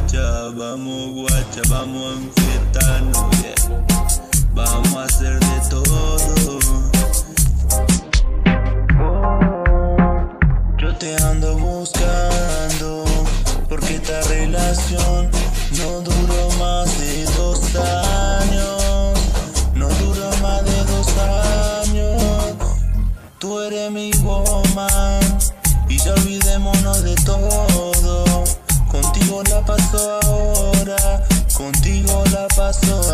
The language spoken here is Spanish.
guacha, vamos a enfiestarnos, yeah. Vamos a hacer de todo. Yo te ando buscando, porque esta relación no duró más de 2 años. No duró más de 2 años. Tú eres mi woman y ya olvidémonos de todo. Contigo la paso ahora, contigo la paso